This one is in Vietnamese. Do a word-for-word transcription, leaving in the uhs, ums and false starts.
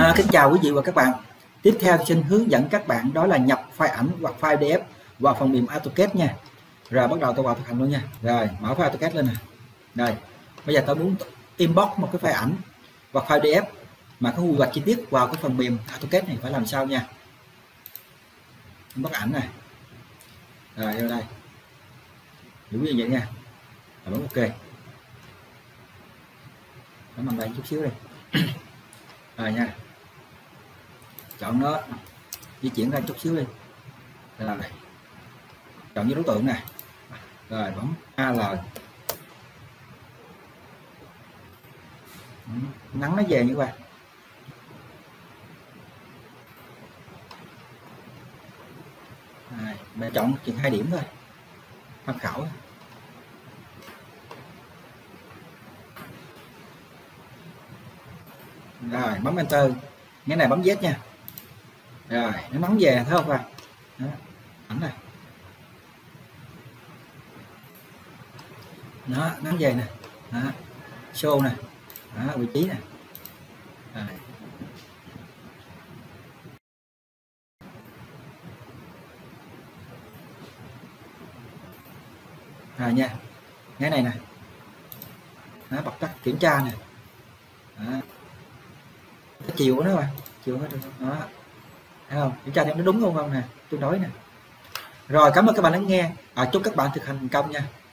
À, kính chào quý vị và các bạn. Tiếp theo xin hướng dẫn các bạn đó là nhập file ảnh hoặc file pê đê ép vào phần mềm AutoCAD nha. Rồi bắt đầu tôi vào thực hành luôn nha. Rồi mở file AutoCAD lên nè. Rồi bây giờ tôi muốn inbox một cái file ảnh hoặc file pê đê ép mà có quy hoạch chi tiết vào cái phần mềm AutoCAD này phải làm sao nha. Inbox ảnh này. Rồi ở đây. Đúng như vậy nha. Rồi bấm OK. Bấm bằng đây chút xíu đi. Rồi nha, chọn nó, di chuyển ra chút xíu đi. Rồi chọn với đối tượng này, rồi bấm a lờ, nắng nó về như vậy. Rồi, mình chọn chừng hai điểm thôi, tham khảo. Rồi bấm enter, cái này bấm Z nha. Rồi nó nóng về thấy không bạn? Đó, ảnh này. Đó, nóng về nè. Đó, show nè. Đó, vị trí nè. Rồi. Rồi nha. Cái này nè. Đó, bật tắt kiểm tra nè. Đó. Chiều đó bạn, chiều hết rồi. Đó. Thấy không? Kiểm tra xem nó đúng không không nè, tương đối nè. Rồi cảm ơn các bạn lắng nghe. À, chúc các bạn thực hành thành công nha.